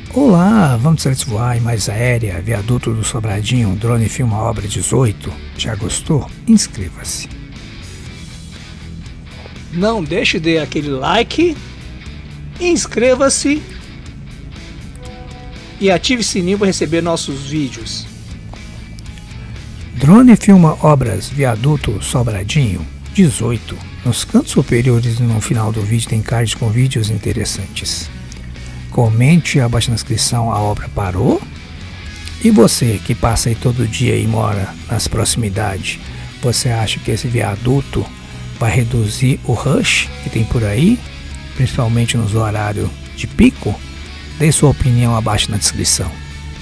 Olá, vamos voar em mais aérea, viaduto do Sobradinho, drone filma obra 18. Já gostou? Inscreva-se. Não deixe de dar aquele like, inscreva-se e ative o sininho para receber nossos vídeos. Drone filma obras viaduto Sobradinho 18. Nos cantos superiores e no final do vídeo tem cards com vídeos interessantes. Comente abaixo na descrição: a obra parou? E você que passa aí todo dia e mora nas proximidades, você acha que esse viaduto vai reduzir o rush que tem por aí, principalmente nos horários de pico? Dê sua opinião abaixo na descrição.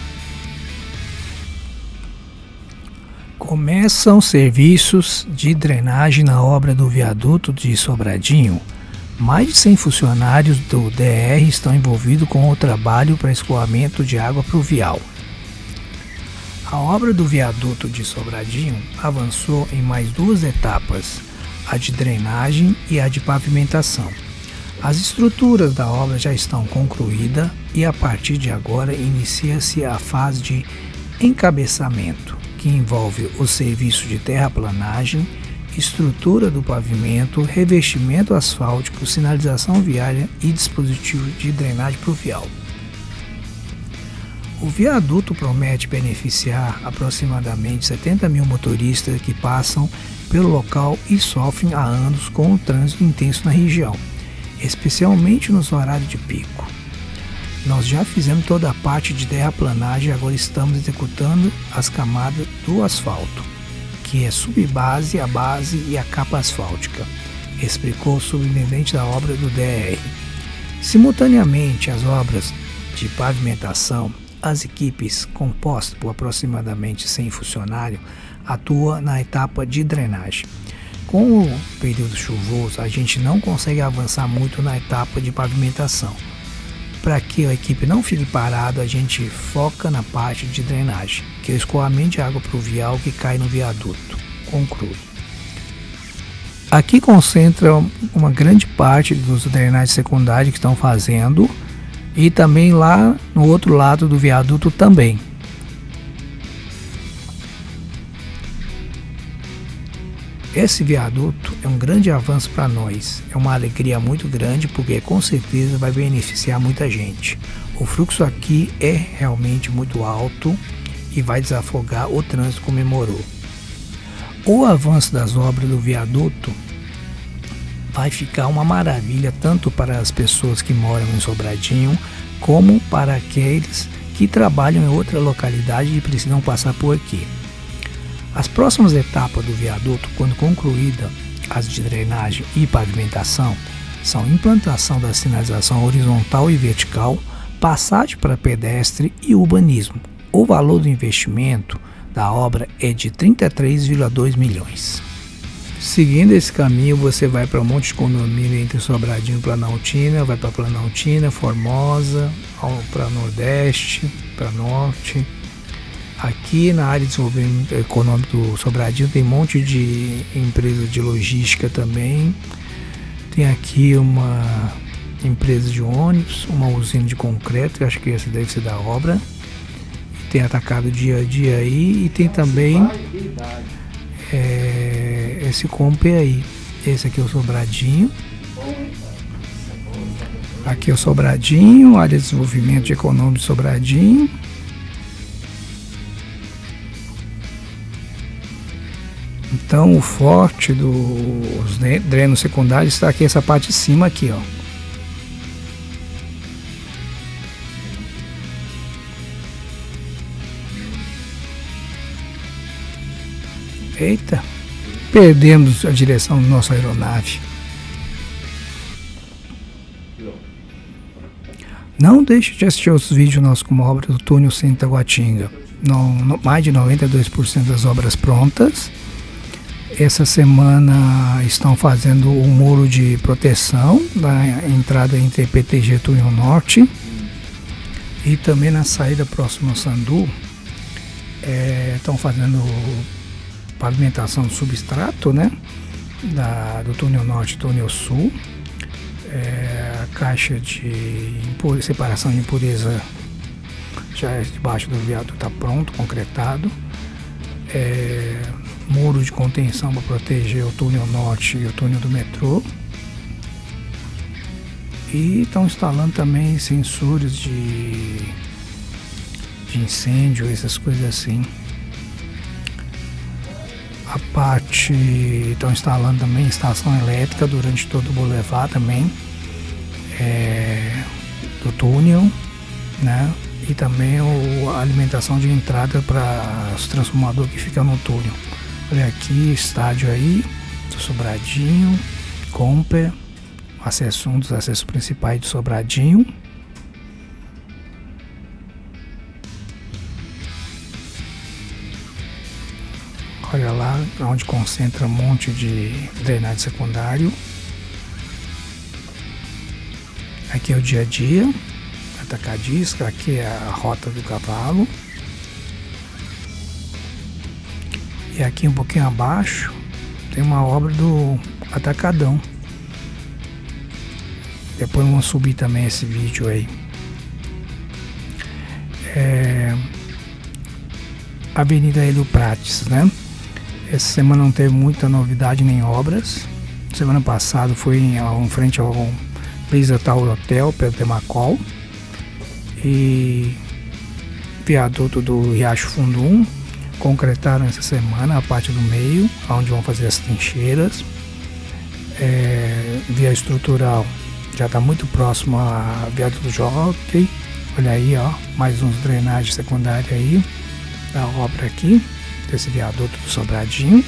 Começam serviços de drenagem na obra do viaduto de Sobradinho. Mais de 100 funcionários do DR estão envolvidos com o trabalho para escoamento de água pluvial. A obra do viaduto de Sobradinho avançou em mais duas etapas, a de drenagem e a de pavimentação. As estruturas da obra já estão concluídas e a partir de agora inicia-se a fase de encabeçamento, que envolve o serviço de terraplanagem, estrutura do pavimento, revestimento asfáltico, sinalização viária e dispositivo de drenagem pluvial. O viaduto promete beneficiar aproximadamente 70 mil motoristas que passam pelo local e sofrem há anos com o trânsito intenso na região, especialmente nos horários de pico. Nós já fizemos toda a parte de terraplanagem e agora estamos executando as camadas do asfalto, que é subbase, a base e a capa asfáltica, explicou o superintendente da obra do DR. Simultaneamente às obras de pavimentação, as equipes, compostas por aproximadamente 100 funcionários, atuam na etapa de drenagem. Com o período chuvoso, a gente não consegue avançar muito na etapa de pavimentação. Para que a equipe não fique parada, a gente foca na parte de drenagem, que é o escoamento de água pluvial que cai no viaduto. Conclui. Aqui concentra uma grande parte dos drenagens secundários que estão fazendo e também lá no outro lado do viaduto também. Esse viaduto é um grande avanço para nós, é uma alegria muito grande porque com certeza vai beneficiar muita gente. O fluxo aqui é realmente muito alto e vai desafogar o trânsito, comemorou. O avanço das obras do viaduto vai ficar uma maravilha tanto para as pessoas que moram em Sobradinho como para aqueles que trabalham em outra localidade e precisam passar por aqui. As próximas etapas do viaduto, quando concluída as de drenagem e pavimentação, são implantação da sinalização horizontal e vertical, passagem para pedestre e urbanismo. O valor do investimento da obra é de 33,2 milhões. Seguindo esse caminho, você vai para um monte de condomínio entre Sobradinho e Planaltina, vai para Planaltina, Formosa, para Nordeste, para Norte. Aqui na área de desenvolvimento econômico do Sobradinho tem um monte de empresas de logística também. Tem aqui uma empresa de ônibus, uma usina de concreto, eu acho que essa deve ser da obra. Tem atacado dia a dia aí e tem também esse Compe aí. Esse aqui é o Sobradinho. Aqui é o Sobradinho, área de desenvolvimento econômico de Sobradinho. Então o forte dos drenos secundários está aqui, essa parte de cima aqui, ó. Eita, perdemos a direção da nossa aeronave. Não deixe de assistir outros vídeos nossos como a obra do túnel Centro Taguatinga. Mais de 92% das obras prontas. Essa semana estão fazendo o muro de proteção da entrada entre PTG e Túnel Norte. E também na saída próxima ao Sandu, estão fazendo pavimentação do substrato, né? Do Túnel Norte e Túnel Sul. A caixa de separação de impureza já debaixo do viaduto está pronto, concretado. Muro de contenção para proteger o túnel norte e o túnel do metrô. E estão instalando também sensores de incêndio, essas coisas assim. A parte, estão instalando também estação elétrica durante todo o boulevard também, do túnel, né? E também a alimentação de entrada para os transformadores que ficam no túnel. Olha aqui, estádio aí, do Sobradinho, Comper, um dos acessos principais do Sobradinho. Olha lá, onde concentra um monte de drenagem secundário. Aqui é o dia a dia, atacadista, aqui é a rota do cavalo. E aqui um pouquinho abaixo tem uma obra do Atacadão. Depois vamos subir também esse vídeo aí. Avenida Hélio Prates, né? Essa semana não teve muita novidade nem obras. Semana passada foi em frente ao Plaza Tower Hotel, perto do Temacol. E viaduto do Riacho Fundo 1. Concretaram essa semana a parte do meio, onde vão fazer as trincheiras. Via estrutural já está muito próximo a viaduto Jockey. Olha aí, ó, mais uns drenagens secundárias aí da obra aqui, desse viaduto do Sobradinho.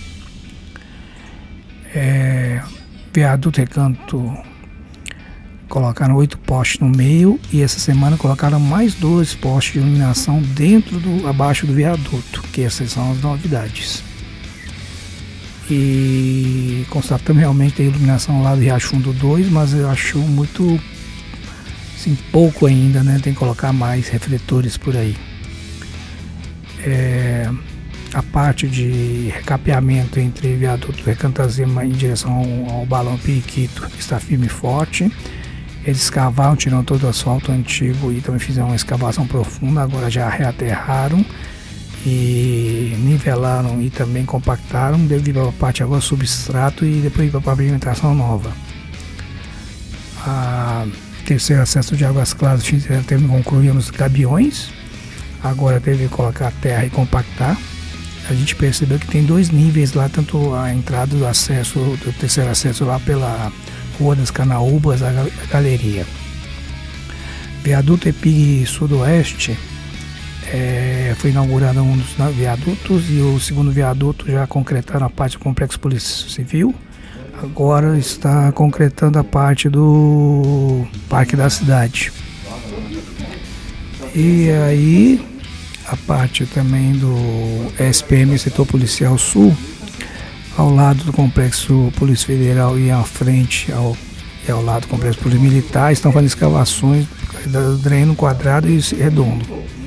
Viaduto Recanto, colocaram 8 postes no meio e essa semana colocaram mais 2 postes de iluminação abaixo do viaduto, que essas são as novidades. E constatamos realmente a iluminação lá do Riacho Fundo 2, mas eu acho muito, assim, pouco ainda, né? Tem que colocar mais refletores por aí. A parte de recapeamento entre viaduto Recanto Azema em direção ao Balão Periquito está firme e forte. Eles escavaram, tiraram todo o asfalto antigo e também fizeram uma escavação profunda. Agora já reaterraram e nivelaram e também compactaram devido à parte agora substrato e depois para a pavimentação nova. A terceiro acesso de Águas Claras teve que concluir nos gabiões. Agora teve que colocar terra e compactar. A gente percebeu que tem 2 níveis lá, tanto a entrada do acesso, do terceiro acesso lá pela Rua das Canaúbas, a galeria. Viaduto Epig Sudoeste, foi inaugurado um dos viadutos e o segundo viaduto já concretaram a parte do Complexo Polícia Civil. Agora está concretando a parte do Parque da Cidade. E aí a parte também do SPM, Setor Policial Sul, ao lado do Complexo Polícia Federal e à frente ao lado do Complexo Polícia Militar, estão fazendo escavações do dreno quadrado e redondo.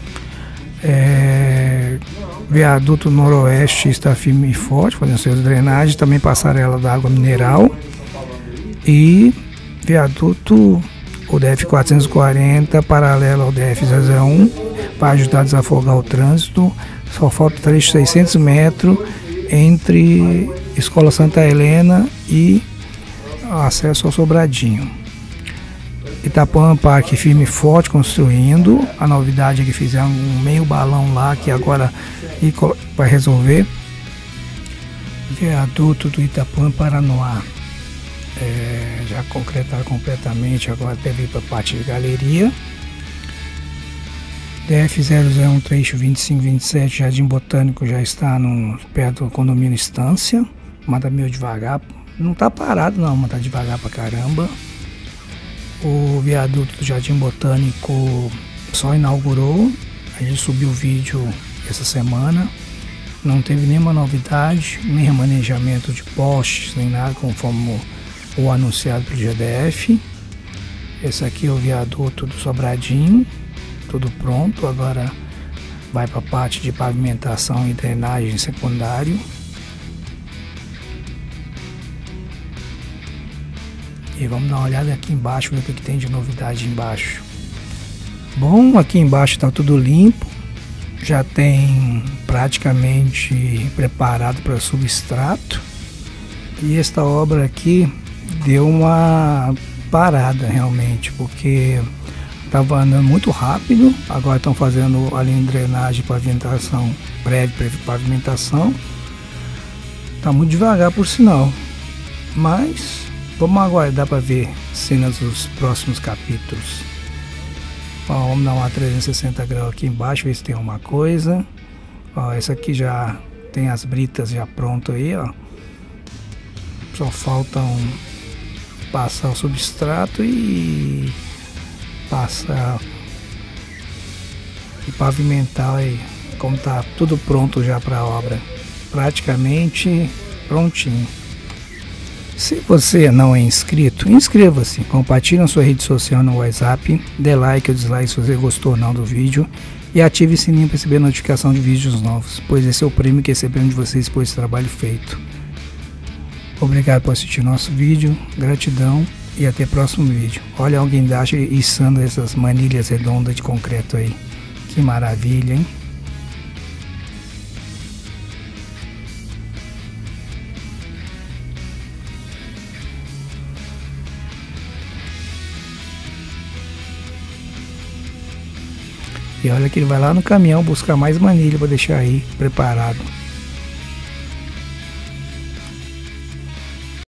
Viaduto Noroeste está firme e forte, fazendo suas drenagens, também passarela da água mineral. E viaduto o DF 440, paralelo ao DF 001, para ajudar a desafogar o trânsito. Só falta trecho de 600 metros entre Escola Santa Helena e acesso ao Sobradinho. Itapuã Parque firme e forte construindo. A novidade é que fizeram um meio balão lá que agora vai resolver. Viaduto do Itapuã Paranoá. Já concretaram completamente, agora deve ir para a parte de galeria. DF001 trecho 25-27, Jardim Botânico, já está perto do condomínio Estância, mas tá meio devagar, não tá parado não, mas tá devagar pra caramba. O viaduto do Jardim Botânico só inaugurou, a gente subiu o vídeo essa semana, não teve nenhuma novidade, nem remanejamento de postes, nem nada, conforme o anunciado pelo GDF. Esse aqui é o viaduto do Sobradinho, tudo pronto, agora vai para a parte de pavimentação e drenagem secundário. E vamos dar uma olhada aqui embaixo, ver o que tem de novidade embaixo. Bom, aqui embaixo está tudo limpo, já tem praticamente preparado para substrato. E esta obra aqui deu uma parada realmente, porque estava andando muito rápido. Agora estão fazendo a linha de drenagem, pavimentação, pré-pavimentação. Está muito devagar por sinal, mas vamos aguardar para ver cenas dos próximos capítulos. Ó, vamos dar uma 360 graus aqui embaixo, ver se tem alguma coisa. Ó, essa aqui já tem as britas já prontas aí, ó. Só faltam passar o substrato e passar e pavimentar aí. Como tá tudo pronto já para a obra, praticamente prontinho. Se você não é inscrito, inscreva-se, compartilhe na sua rede social, no WhatsApp, dê like ou dislike se você gostou ou não do vídeo e ative o sininho para receber notificação de vídeos novos, pois esse é o prêmio que recebemos de vocês por esse trabalho feito. Obrigado por assistir nosso vídeo, gratidão e até o próximo vídeo. Olha a guindaste içando essas manilhas redondas de concreto aí, que maravilha, hein? E olha que ele vai lá no caminhão buscar mais manilha para deixar aí preparado.